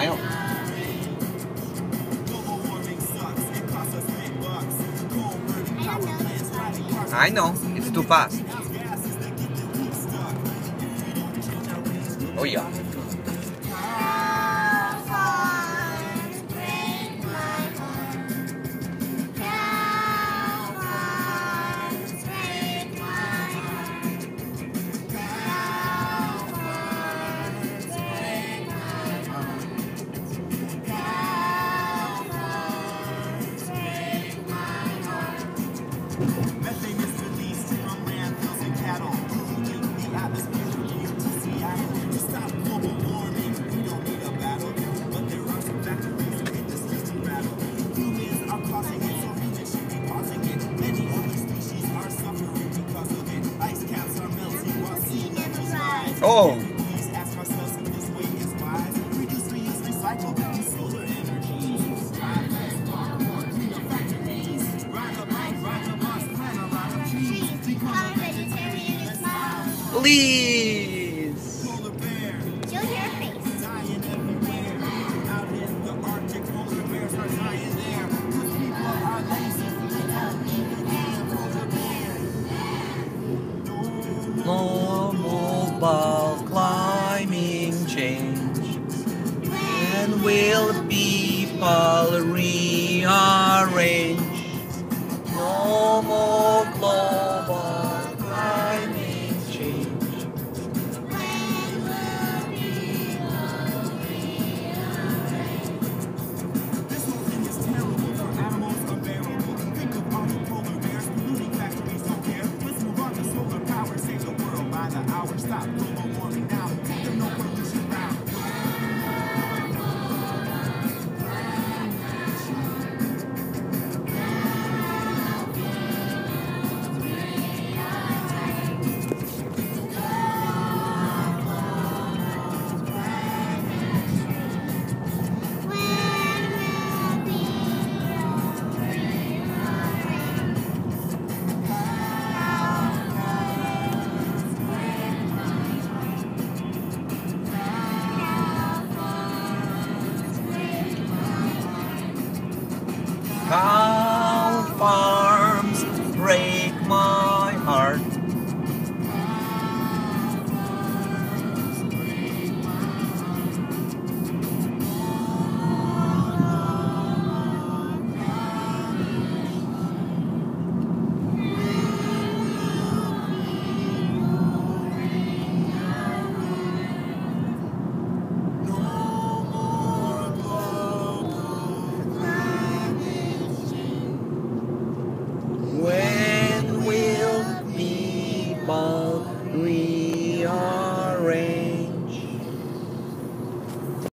smile. I know, it's too fast. Oh yeah. Methane is released from landfills and cattle, polluting the atmosphere from here to Seattle. To stop global warming, we don't need a battle, but there are some factories and industries to rattle. Humans are causing it, so humans should be pausing it. Many other species are suffering because of it. Ice caps are melting while sea levels rise. Oh. Please ask ourselves if this way is wise. Reduce, reuse, recycle, use solar energy. Strive less, walk more, clean up factories. Ride a bike, ride a bus, plant a lot of trees. Become a vegetarian and smile. Please. Polar bear, Show your face. dying everywhere. Out in the Arctic, polar bears are dying there. 'Cause people are lazy, they don't even care. Polar bear. No mobile climbing change. When will people rearrange? No more global climate change. This whole thing is terrible for animals unbearable. Think of all the polar bears, polluting factories don't care. Let's move on to solar power, save the world by the hour. Stop global warming now. Take the no pollution route. Come